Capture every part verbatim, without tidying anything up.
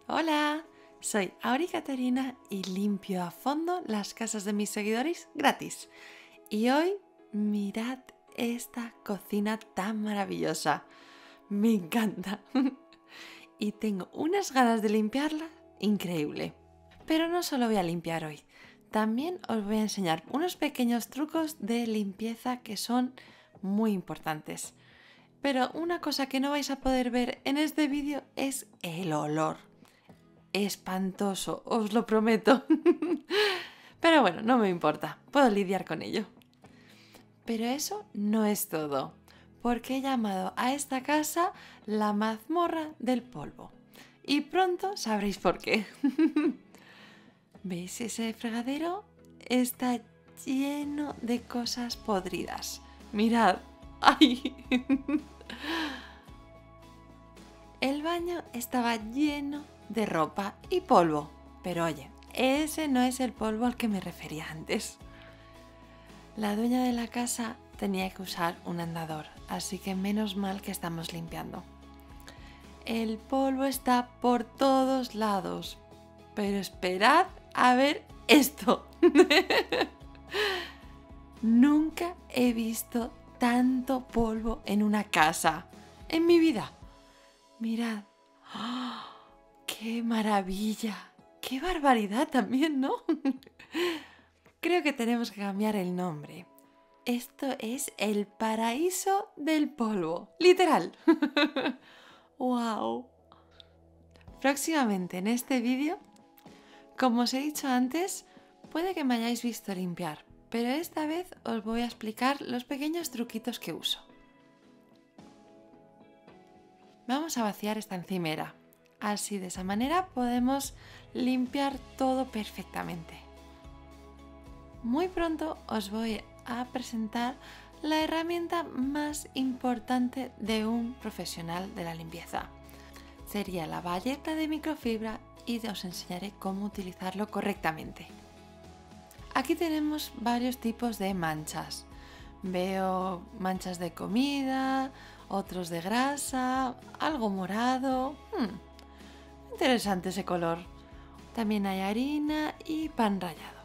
Hola, soy Auri Caterina y limpio a fondo las casas de mis seguidores gratis. Y hoy mirad esta cocina tan maravillosa. Me encanta. Y tengo unas ganas de limpiarla increíble. Pero no solo voy a limpiar hoy, también os voy a enseñar unos pequeños trucos de limpieza que son muy importantes. Pero una cosa que no vais a poder ver en este vídeo es el olor. Espantoso, os lo prometo. Pero bueno, no me importa, puedo lidiar con ello. Pero eso no es todo, porque he llamado a esta casa la mazmorra del polvo. Y pronto sabréis por qué. ¿Veis ese fregadero? Está lleno de cosas podridas. Mirad. ¡Ay! El baño estaba lleno de ropa y polvo. Pero oye, ese no es el polvo al que me refería antes. La dueña de la casa tenía que usar un andador, así que menos mal que estamos limpiando. El polvo está por todos lados. Pero esperad a ver esto. Nunca he visto tanto polvo en una casa en mi vida. Mirad. ¡Oh! ¡Qué maravilla! ¡Qué barbaridad también!, ¿no? Creo que tenemos que cambiar el nombre. Esto es el paraíso del polvo. ¡Literal! ¡Wow! Próximamente en este vídeo, como os he dicho antes, puede que me hayáis visto limpiar, pero esta vez os voy a explicar los pequeños truquitos que uso. Vamos a vaciar esta encimera. Así, de esa manera, podemos limpiar todo perfectamente. Muy pronto os voy a presentar la herramienta más importante de un profesional de la limpieza. Sería la bayeta de microfibra y os enseñaré cómo utilizarlo correctamente. Aquí tenemos varios tipos de manchas. Veo manchas de comida, otros de grasa, algo morado. Hmm, interesante ese color. También hay harina y pan rallado.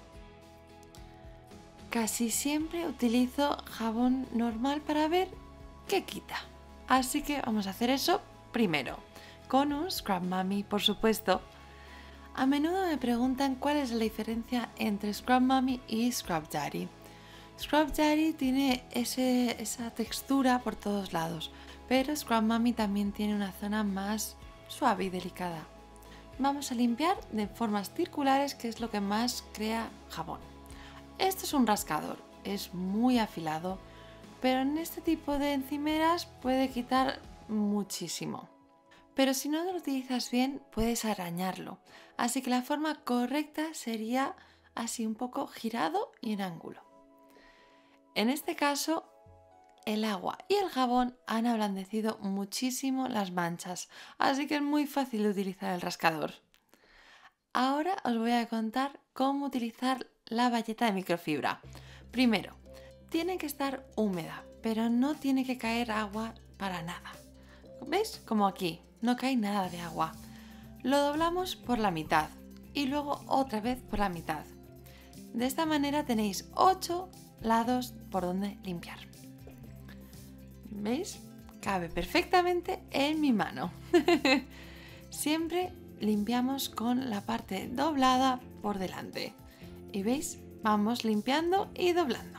Casi siempre utilizo jabón normal para ver qué quita. Así que vamos a hacer eso primero, con un Scrub Mummy, por supuesto. A menudo me preguntan cuál es la diferencia entre Scrub Mummy y Scrub Daddy. Scrub Daddy tiene ese, esa textura por todos lados, pero Scrub Mummy también tiene una zona más suave y delicada. Vamos a limpiar de formas circulares, que es lo que más crea jabón. Esto es un rascador, es muy afilado, pero en este tipo de encimeras puede quitar muchísimo. Pero si no lo utilizas bien, puedes arañarlo. Así que la forma correcta sería así un poco girado y en ángulo. En este caso, el agua y el jabón han ablandecido muchísimo las manchas, así que es muy fácil de utilizar el rascador. Ahora os voy a contar cómo utilizar la bayeta de microfibra. Primero, tiene que estar húmeda, pero no tiene que caer agua para nada. ¿Veis? Como aquí, no cae nada de agua. Lo doblamos por la mitad y luego otra vez por la mitad. De esta manera tenéis ocho lados por donde limpiar. ¿Veis? Cabe perfectamente en mi mano. Siempre limpiamos con la parte doblada por delante. ¿Y veis? Vamos limpiando y doblando.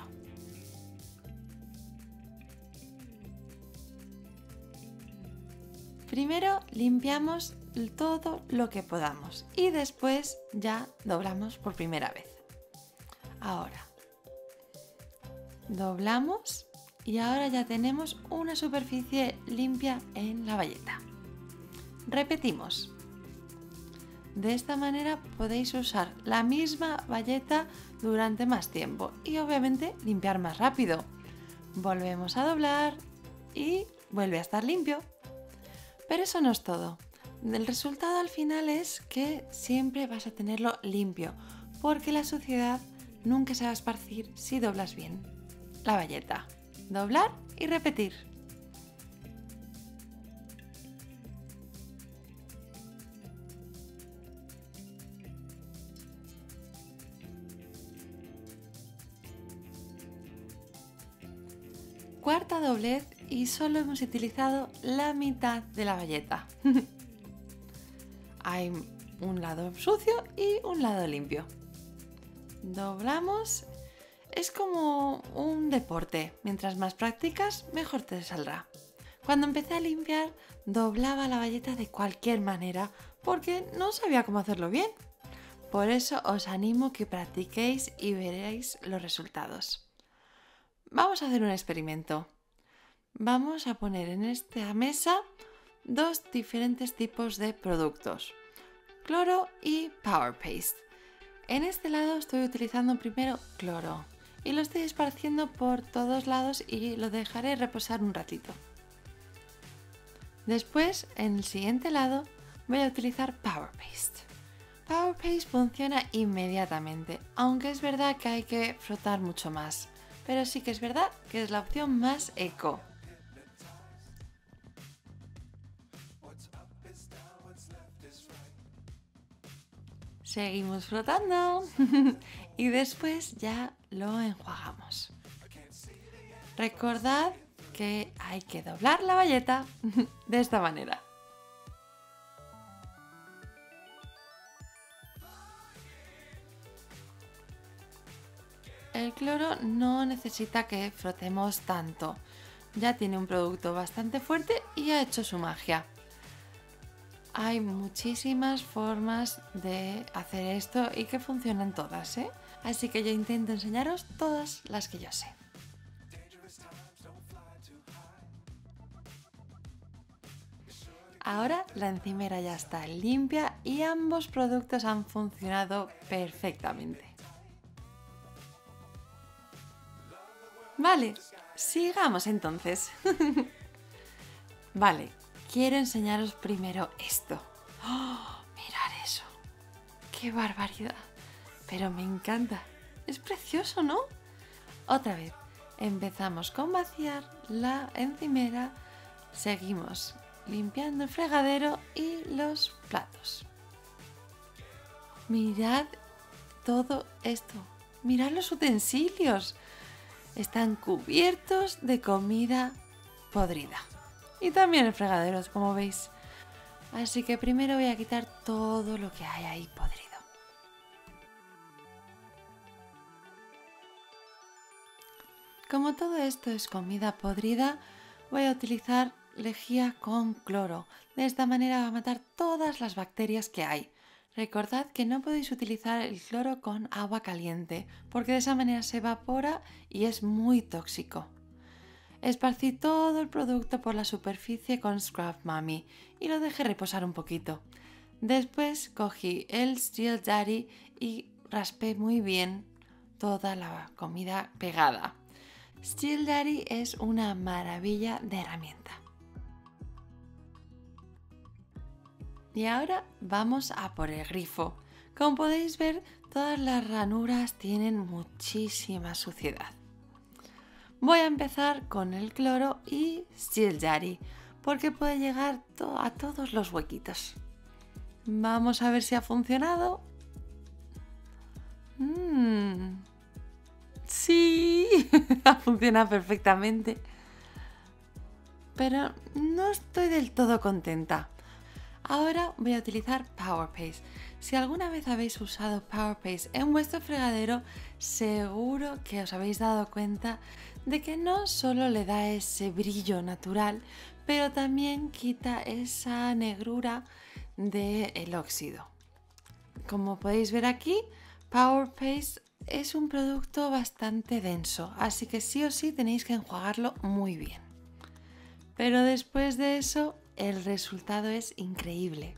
Primero limpiamos todo lo que podamos y después ya doblamos por primera vez. Ahora, doblamos y ahora ya tenemos una superficie limpia en la bayeta. Repetimos. De esta manera podéis usar la misma bayeta durante más tiempo y obviamente limpiar más rápido. Volvemos a doblar y vuelve a estar limpio. Pero eso no es todo. El resultado al final es que siempre vas a tenerlo limpio, porque la suciedad nunca se va a esparcir si doblas bien la bayeta. Doblar y repetir. cuarta doblez y solo hemos utilizado la mitad de la bayeta. Hay un lado sucio y un lado limpio. Doblamos. Es como un deporte. Mientras más practicas, mejor te saldrá. Cuando empecé a limpiar, doblaba la bayeta de cualquier manera porque no sabía cómo hacerlo bien. Por eso os animo que practiquéis y veréis los resultados. Vamos a hacer un experimento. Vamos a poner en esta mesa dos diferentes tipos de productos, cloro y Power Paste. En este lado estoy utilizando primero cloro y lo estoy esparciendo por todos lados y lo dejaré reposar un ratito. Después, en el siguiente lado, voy a utilizar Power Paste. Power Paste funciona inmediatamente, aunque es verdad que hay que frotar mucho más. Pero sí que es verdad que es la opción más eco. Seguimos frotando y después ya lo enjuagamos. Recordad que hay que doblar la bayeta de esta manera. El cloro no necesita que frotemos tanto. Ya tiene un producto bastante fuerte y ha hecho su magia. Hay muchísimas formas de hacer esto y que funcionan todas, ¿eh? Así que yo intento enseñaros todas las que yo sé. Ahora la encimera ya está limpia y ambos productos han funcionado perfectamente. Vale, sigamos entonces. Vale, quiero enseñaros primero esto. ¡Oh! Mirad eso. ¡Qué barbaridad! Pero me encanta. Es precioso, ¿no? Otra vez, empezamos con vaciar la encimera, seguimos limpiando el fregadero y los platos. Mirad todo esto. Mirad los utensilios. Están cubiertos de comida podrida. Y también el fregadero, como veis. Así que primero voy a quitar todo lo que hay ahí podrido. Como todo esto es comida podrida, voy a utilizar lejía con cloro. De esta manera va a matar todas las bacterias que hay. Recordad que no podéis utilizar el cloro con agua caliente, porque de esa manera se evapora y es muy tóxico. Esparcí todo el producto por la superficie con Scrub Mami y lo dejé reposar un poquito. Después cogí el Steel Daddy y raspé muy bien toda la comida pegada. Steel Daddy es una maravilla de herramienta. Y ahora vamos a por el grifo. Como podéis ver, todas las ranuras tienen muchísima suciedad. Voy a empezar con el cloro y Steel Daddy, porque puede llegar to- a todos los huequitos. Vamos a ver si ha funcionado. Mm. Sí, ha funcionado perfectamente. Pero no estoy del todo contenta. Ahora voy a utilizar Power Paste. Si alguna vez habéis usado Power Paste en vuestro fregadero, seguro que os habéis dado cuenta de que no solo le da ese brillo natural, pero también quita esa negrura del óxido. Como podéis ver aquí, Power Paste es un producto bastante denso, así que sí o sí tenéis que enjuagarlo muy bien. Pero después de eso, el resultado es increíble.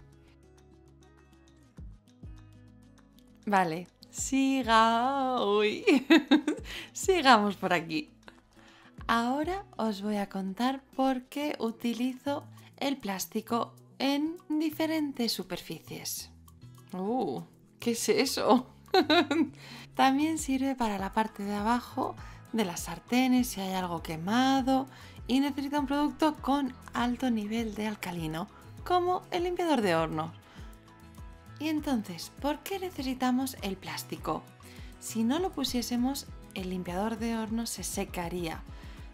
Vale, siga... Uy. sigamos por aquí. Ahora os voy a contar por qué utilizo el plástico en diferentes superficies. Uh, ¿qué es eso? También sirve para la parte de abajo de las sartenes si hay algo quemado y necesita un producto con alto nivel de alcalino, como el limpiador de hornos. Y entonces, ¿por qué necesitamos el plástico? Si no lo pusiésemos, el limpiador de hornos se secaría.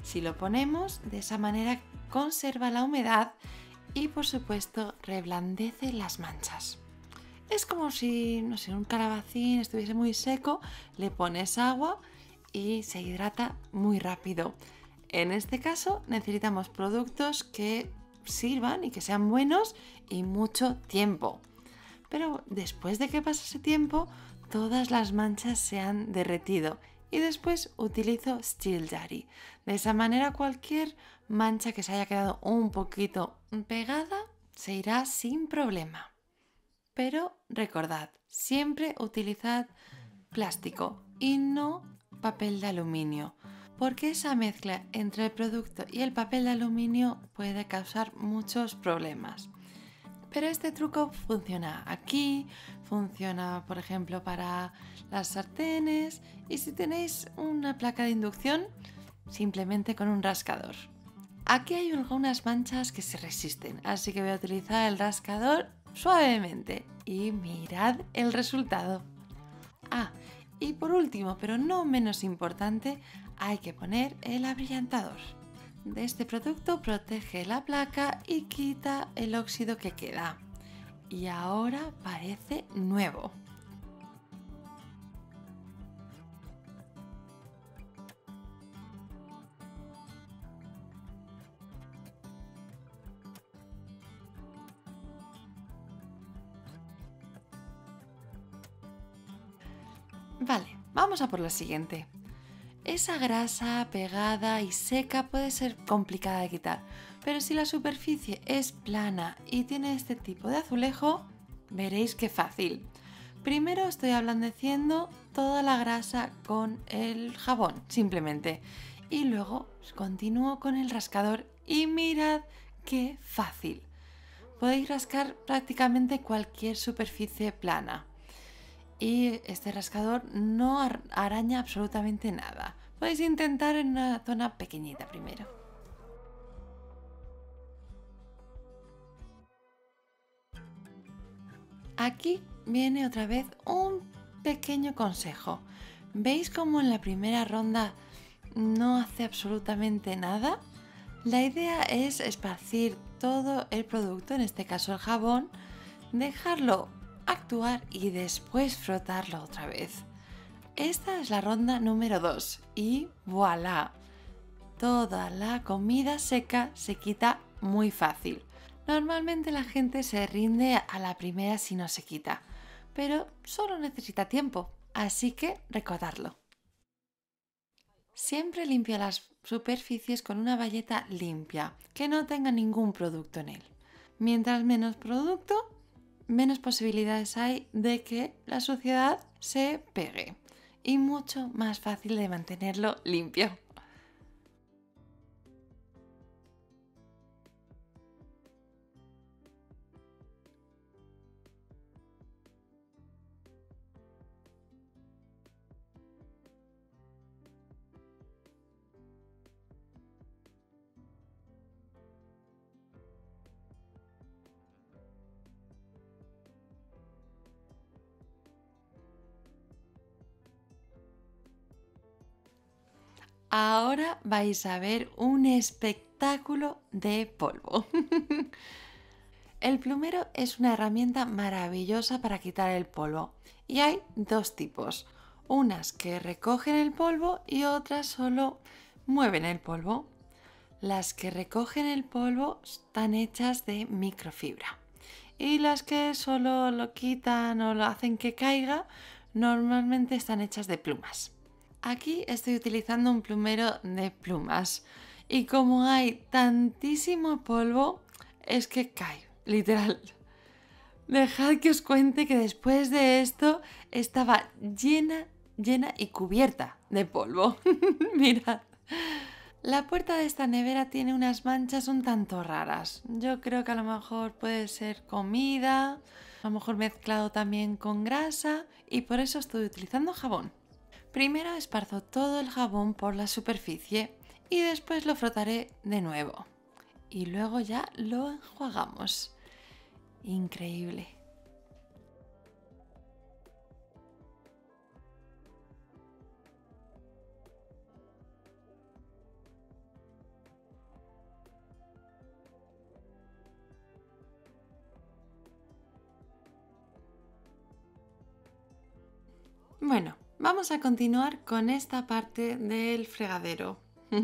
Si lo ponemos, de esa manera conserva la humedad y por supuesto reblandece las manchas. Es como si, no sé, un calabacín estuviese muy seco, le pones agua y se hidrata muy rápido. En este caso necesitamos productos que sirvan y que sean buenos y mucho tiempo. Pero después de que pase ese tiempo, todas las manchas se han derretido y después utilizo Steel Daddy. De esa manera cualquier mancha que se haya quedado un poquito pegada se irá sin problema. Pero recordad, siempre utilizad plástico y no papel de aluminio, porque esa mezcla entre el producto y el papel de aluminio puede causar muchos problemas. Pero este truco funciona aquí, funciona por ejemplo para las sartenes y si tenéis una placa de inducción, simplemente con un rascador. Aquí hay algunas manchas que se resisten, así que voy a utilizar el rascador suavemente y mirad el resultado. Ah, y por último, pero no menos importante, hay que poner el abrillantador. De este producto protege la placa y quita el óxido que queda. Y ahora parece nuevo. Vale, vamos a por la siguiente. Esa grasa pegada y seca puede ser complicada de quitar, pero si la superficie es plana y tiene este tipo de azulejo, veréis qué fácil. Primero estoy ablandeciendo toda la grasa con el jabón, simplemente, y luego continúo con el rascador y mirad qué fácil. Podéis rascar prácticamente cualquier superficie plana. Y este rascador no araña absolutamente nada. Podéis intentar en una zona pequeñita primero. Aquí viene otra vez un pequeño consejo. ¿Veis cómo en la primera ronda no hace absolutamente nada? La idea es esparcir todo el producto, en este caso el jabón, dejarlo actuar y después frotarlo otra vez. Esta es la ronda número dos y voilà. Toda la comida seca se quita muy fácil. Normalmente la gente se rinde a la primera si no se quita, pero solo necesita tiempo, así que recordadlo. Siempre limpia las superficies con una bayeta limpia, que no tenga ningún producto en él. Mientras menos producto, menos posibilidades hay de que la suciedad se pegue y mucho más fácil de mantenerlo limpio. Ahora vais a ver un espectáculo de polvo. El plumero es una herramienta maravillosa para quitar el polvo y hay dos tipos, unas que recogen el polvo y otras solo mueven el polvo. Las que recogen el polvo están hechas de microfibra y las que solo lo quitan o lo hacen que caiga normalmente están hechas de plumas. Aquí estoy utilizando un plumero de plumas y como hay tantísimo polvo es que cae, literal. Dejad que os cuente que después de esto estaba llena, llena y cubierta de polvo. Mirad. La puerta de esta nevera tiene unas manchas un tanto raras. Yo creo que a lo mejor puede ser comida, a lo mejor mezclado también con grasa y por eso estoy utilizando jabón. Primero esparzo todo el jabón por la superficie y después lo frotaré de nuevo. Y luego ya lo enjuagamos. Increíble. Bueno, vamos a continuar con esta parte del fregadero.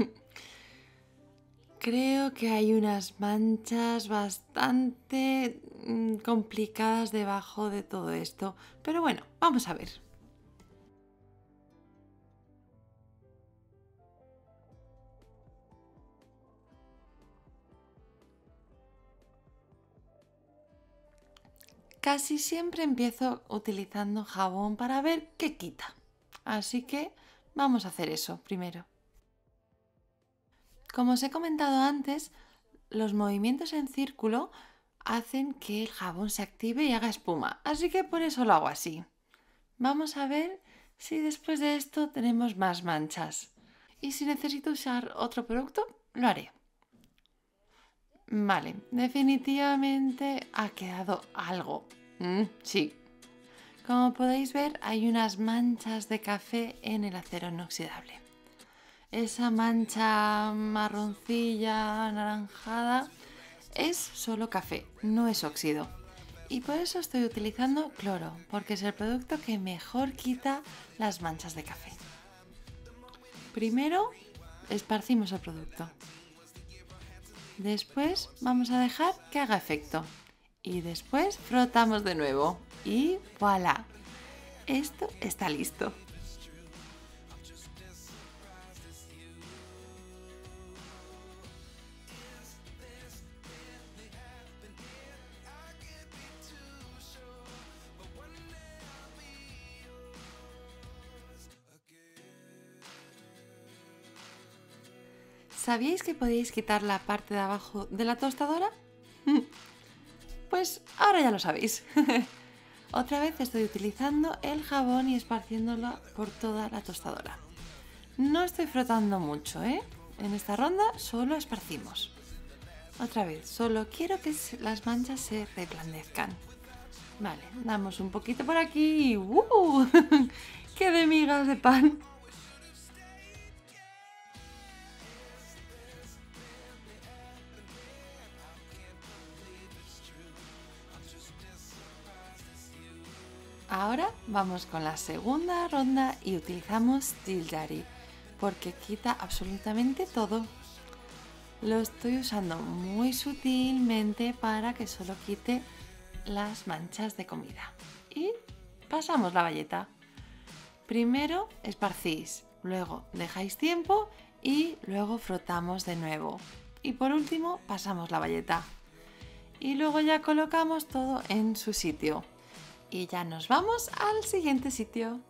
Creo que hay unas manchas bastante mm, complicadas debajo de todo esto, pero bueno, vamos a ver. Casi siempre empiezo utilizando jabón para ver qué quita. Así que vamos a hacer eso primero. Como os he comentado antes, los movimientos en círculo hacen que el jabón se active y haga espuma. Así que por eso lo hago así. Vamos a ver si después de esto tenemos más manchas. Y si necesito usar otro producto, lo haré. Vale, definitivamente ha quedado algo. Mm, sí. Como podéis ver, hay unas manchas de café en el acero inoxidable. Esa mancha marroncilla, anaranjada, es solo café, no es óxido. Y por eso estoy utilizando cloro, porque es el producto que mejor quita las manchas de café. Primero, esparcimos el producto. Después vamos a dejar que haga efecto. Y después frotamos de nuevo. Y voilà. Esto está listo. ¿Sabíais que podéis quitar la parte de abajo de la tostadora? Pues ahora ya lo sabéis. Otra vez estoy utilizando el jabón y esparciéndolo por toda la tostadora. No estoy frotando mucho, ¿eh? En esta ronda solo esparcimos. Otra vez, solo quiero que las manchas se reblandezcan. Vale, damos un poquito por aquí y ¡uh! ¡Qué de migas de pan! Ahora vamos con la segunda ronda y utilizamos Steel Daddy porque quita absolutamente todo. Lo estoy usando muy sutilmente para que solo quite las manchas de comida. Y pasamos la bayeta. Primero esparcís, luego dejáis tiempo y luego frotamos de nuevo. Y por último pasamos la bayeta. Y luego ya colocamos todo en su sitio. Y ya nos vamos al siguiente sitio.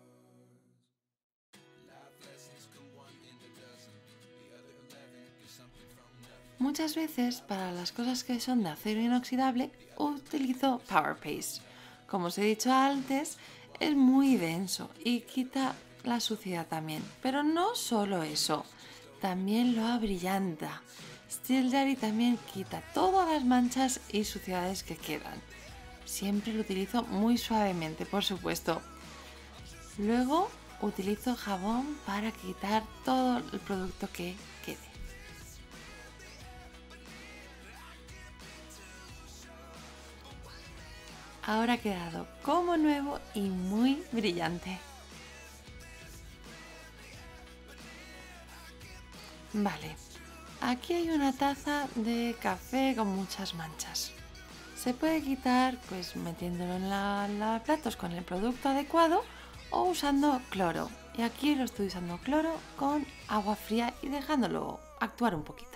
Muchas veces para las cosas que son de acero inoxidable utilizo Power Paste. Como os he dicho antes, es muy denso y quita la suciedad también. Pero no solo eso, también lo abrillanta. Steel Daddy también quita todas las manchas y suciedades que quedan. Siempre lo utilizo muy suavemente, por supuesto. Luego utilizo jabón para quitar todo el producto que quede. Ahora ha quedado como nuevo y muy brillante. Vale, aquí hay una taza de café con muchas manchas. Se puede quitar pues metiéndolo en la lavaplatos con el producto adecuado o usando cloro. Y aquí lo estoy usando cloro con agua fría y dejándolo actuar un poquito.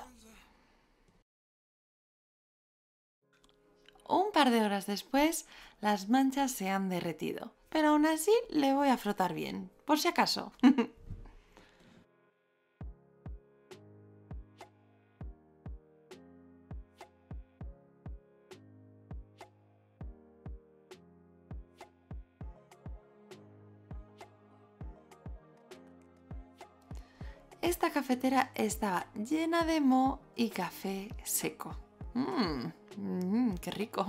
Un par de horas después las manchas se han derretido, pero aún así le voy a frotar bien, por si acaso. Esta cafetera estaba llena de moho y café seco. Mmm, mmm, qué rico.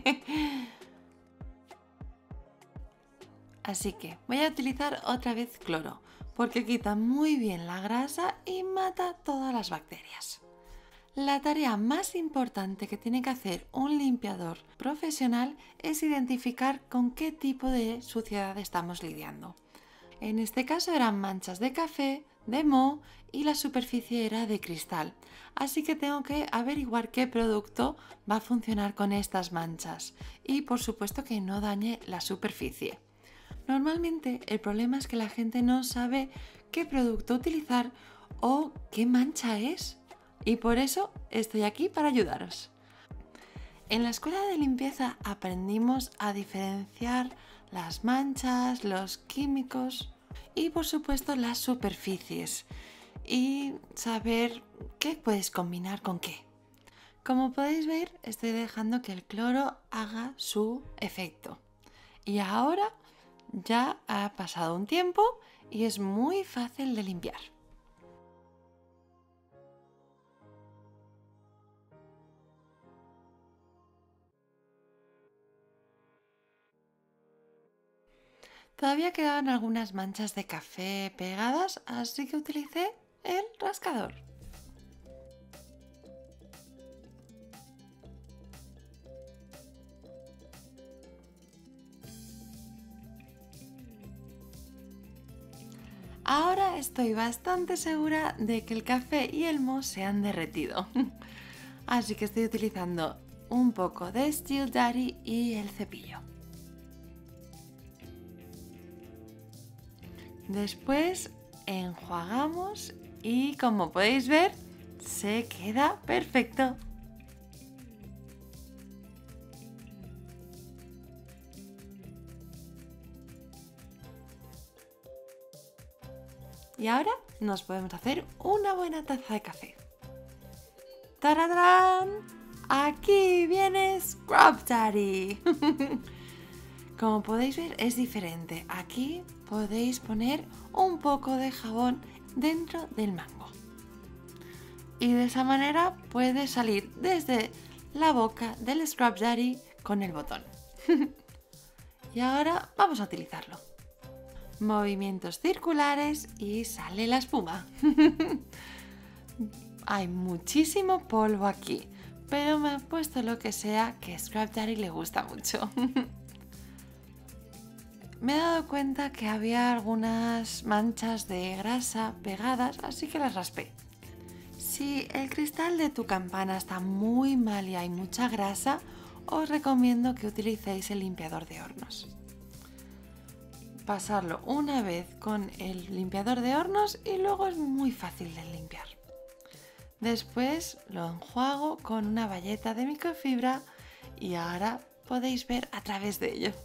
Así que voy a utilizar otra vez cloro, porque quita muy bien la grasa y mata todas las bacterias. La tarea más importante que tiene que hacer un limpiador profesional es identificar con qué tipo de suciedad estamos lidiando. En este caso eran manchas de café, de moho y la superficie era de cristal. Así que tengo que averiguar qué producto va a funcionar con estas manchas y por supuesto que no dañe la superficie. Normalmente el problema es que la gente no sabe qué producto utilizar o qué mancha es. Y por eso estoy aquí para ayudaros. En la escuela de limpieza aprendimos a diferenciar las manchas, los químicos y por supuesto las superficies y saber qué puedes combinar con qué. Como podéis ver, estoy dejando que el cloro haga su efecto. Y ahora ya ha pasado un tiempo y es muy fácil de limpiar. Todavía quedaban algunas manchas de café pegadas, así que utilicé el rascador. Ahora estoy bastante segura de que el café y el moho se han derretido. Así que estoy utilizando un poco de Steel Daddy y el cepillo. Después enjuagamos y como podéis ver se queda perfecto. Y ahora nos podemos hacer una buena taza de café. ¡Tararán! Aquí viene Scrub Daddy. Como podéis ver es diferente. Aquí podéis poner un poco de jabón dentro del mango. Y de esa manera puede salir desde la boca del Scrub Daddy con el botón. Y ahora vamos a utilizarlo. Movimientos circulares y sale la espuma. Hay muchísimo polvo aquí, pero me he puesto lo que sea que a Scrub Daddy le gusta mucho. Me he dado cuenta que había algunas manchas de grasa pegadas, así que las raspé. Si el cristal de tu campana está muy mal y hay mucha grasa, os recomiendo que utilicéis el limpiador de hornos. Pasarlo una vez con el limpiador de hornos y luego es muy fácil de limpiar. Después lo enjuago con una bayeta de microfibra y ahora podéis ver a través de ello.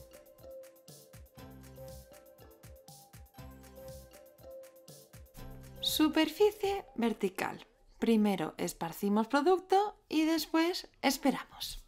Superficie vertical. Primero esparcimos producto y después esperamos.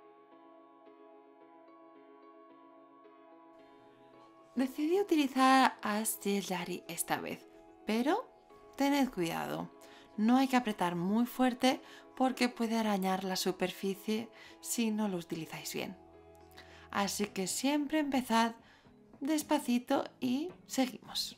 Decidí utilizar a Steel Daddy esta vez, pero tened cuidado. No hay que apretar muy fuerte porque puede arañar la superficie si no lo utilizáis bien. Así que siempre empezad despacito y seguimos.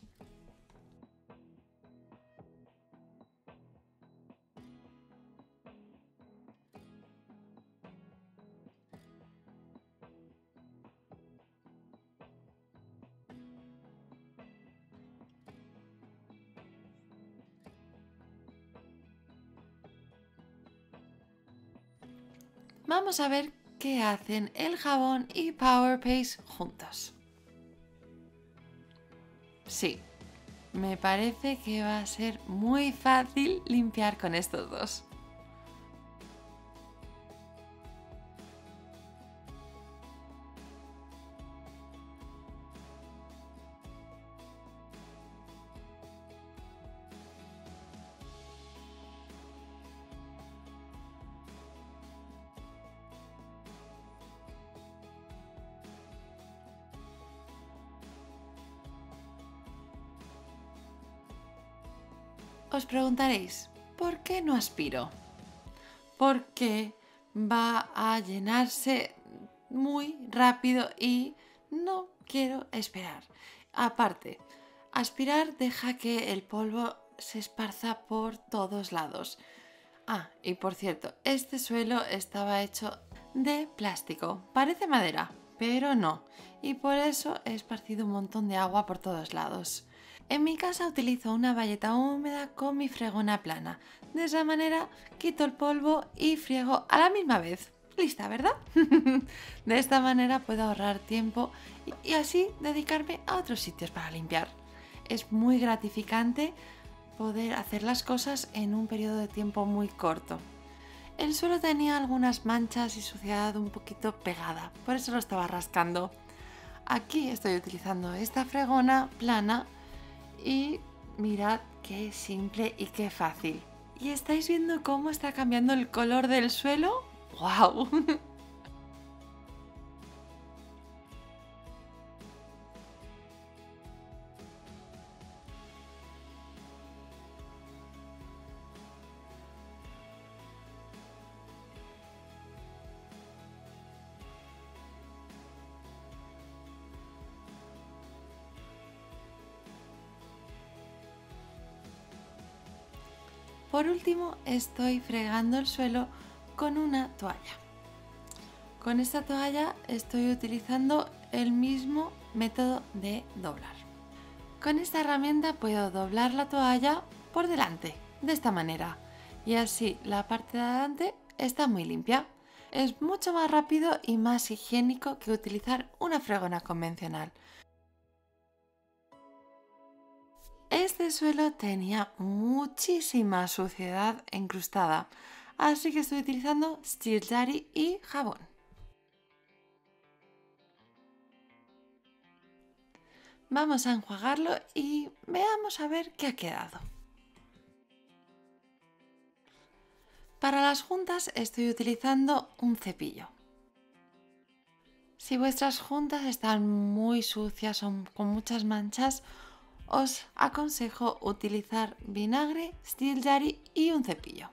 Vamos a ver qué hacen el jabón y Power Paste juntos. Sí, me parece que va a ser muy fácil limpiar con estos dos. Os preguntaréis, ¿por qué no aspiro? Porque va a llenarse muy rápido y no quiero esperar. Aparte, aspirar deja que el polvo se esparza por todos lados. Ah, y por cierto, este suelo estaba hecho de plástico. Parece madera, pero no. Y por eso he esparcido un montón de agua por todos lados. En mi casa utilizo una bayeta húmeda con mi fregona plana. De esa manera quito el polvo y friego a la misma vez. Lista, ¿verdad? De esta manera puedo ahorrar tiempo y así dedicarme a otros sitios para limpiar. Es muy gratificante poder hacer las cosas en un periodo de tiempo muy corto. El suelo tenía algunas manchas y suciedad un poquito pegada, por eso lo estaba rascando. Aquí estoy utilizando esta fregona plana y mirad qué simple y qué fácil. ¿Y estáis viendo cómo está cambiando el color del suelo? ¡Guau! Por último, estoy fregando el suelo con una toalla. Con esta toalla estoy utilizando el mismo método de doblar. Con esta herramienta puedo doblar la toalla por delante, de esta manera, y así la parte de adelante está muy limpia. Es mucho más rápido y más higiénico que utilizar una fregona convencional. Este suelo tenía muchísima suciedad incrustada, así que estoy utilizando Steel Daddy y jabón. Vamos a enjuagarlo y veamos a ver qué ha quedado. Para las juntas estoy utilizando un cepillo. Si vuestras juntas están muy sucias o con muchas manchas, os aconsejo utilizar vinagre, Steel Daddy y un cepillo.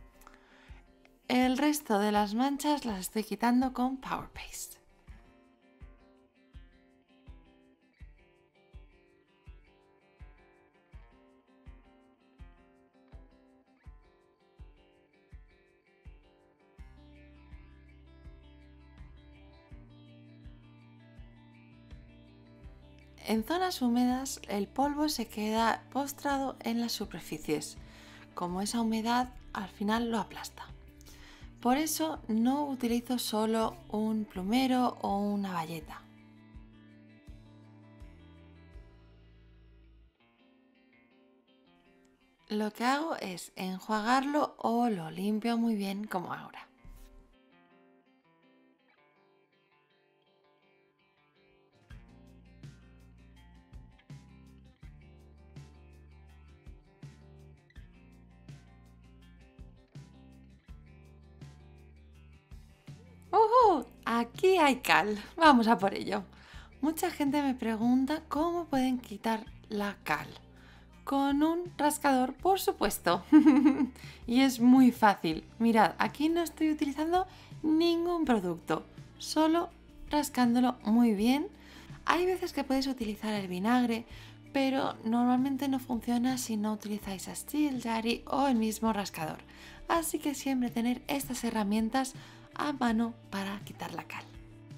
El resto de las manchas las estoy quitando con Power Paste. En zonas húmedas el polvo se queda postrado en las superficies, como esa humedad al final lo aplasta. Por eso no utilizo solo un plumero o una bayeta. Lo que hago es enjuagarlo o lo limpio muy bien como ahora. ¡Uh! Aquí hay cal. Vamos a por ello. Mucha gente me pregunta cómo pueden quitar la cal. Con un rascador, por supuesto. Y es muy fácil. Mirad, aquí no estoy utilizando ningún producto, solo rascándolo muy bien. Hay veces que podéis utilizar el vinagre, pero normalmente no funciona si no utilizáis a Steel Daddy o el mismo rascador. Así que siempre tener estas herramientas a mano para quitar la cal.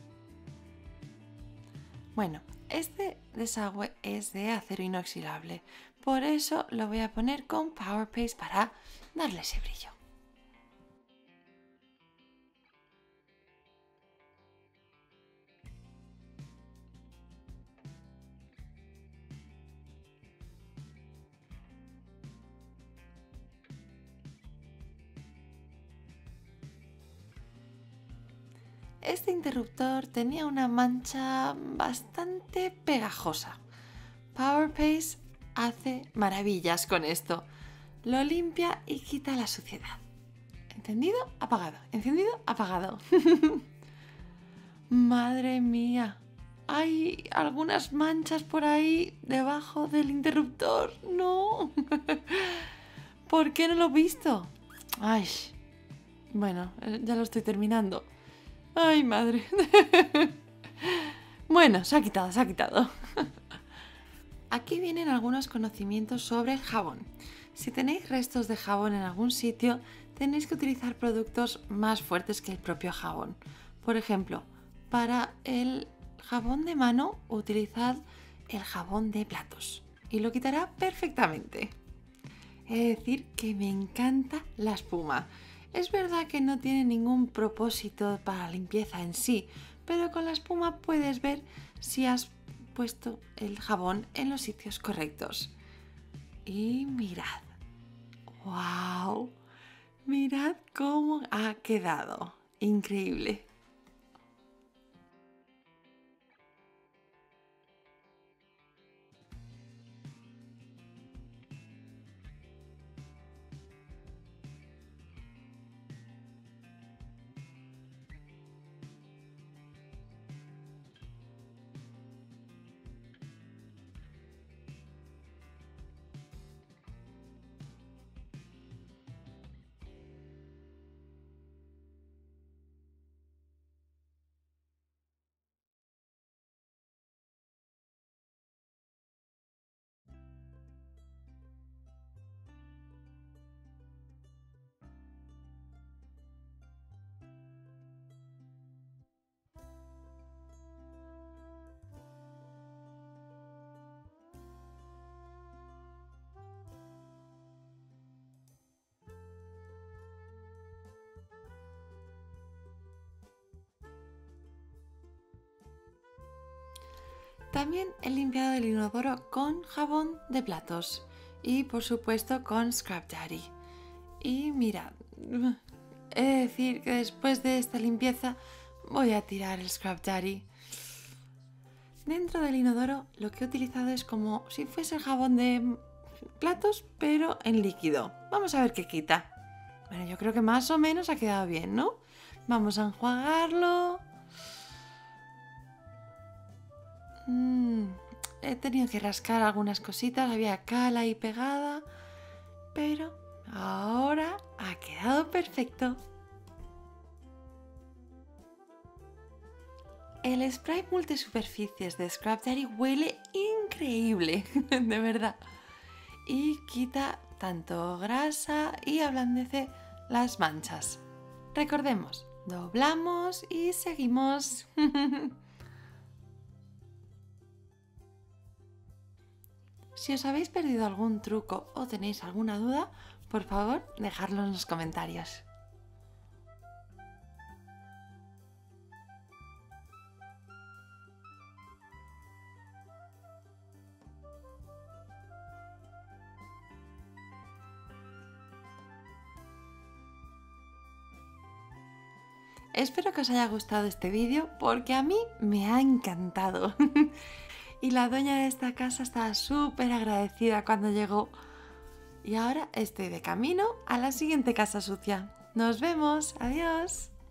Bueno, este desagüe es de acero inoxidable, por eso lo voy a poner con Power Paste para darle ese brillo. Este interruptor tenía una mancha bastante pegajosa. Power Paste hace maravillas con esto. Lo limpia y quita la suciedad. ¿Encendido? Apagado. ¿Encendido? Apagado. Madre mía. Hay algunas manchas por ahí debajo del interruptor. No. ¿Por qué no lo he visto? Ay. Bueno, ya lo estoy terminando. Ay, madre. Bueno, se ha quitado, se ha quitado. Aquí vienen algunos conocimientos sobre el jabón. Si tenéis restos de jabón en algún sitio, tenéis que utilizar productos más fuertes que el propio jabón. Por ejemplo, para el jabón de mano utilizad el jabón de platos y lo quitará perfectamente. He de decir que me encanta la espuma. Es verdad que no tiene ningún propósito para la limpieza en sí, pero con la espuma puedes ver si has puesto el jabón en los sitios correctos. Y mirad, ¡wow! Mirad cómo ha quedado. Increíble. También he limpiado el inodoro con jabón de platos y por supuesto con Scrub Daddy. Y mirad, he de decir que después de esta limpieza voy a tirar el Scrub Daddy. Dentro del inodoro lo que he utilizado es como si fuese el jabón de platos pero en líquido. Vamos a ver qué quita. Bueno, yo creo que más o menos ha quedado bien, ¿no? Vamos a enjuagarlo. Mm, he tenido que rascar algunas cositas, había cal ahí pegada, pero ahora ha quedado perfecto. El spray multisuperficies de Scrub Daddy huele increíble, de verdad. Y quita tanto grasa y ablandece las manchas. Recordemos, doblamos y seguimos. Si os habéis perdido algún truco o tenéis alguna duda, por favor, dejadlo en los comentarios. Espero que os haya gustado este vídeo porque a mí me ha encantado. Y la dueña de esta casa estaba súper agradecida cuando llegó. Y ahora estoy de camino a la siguiente casa sucia. ¡Nos vemos! ¡Adiós!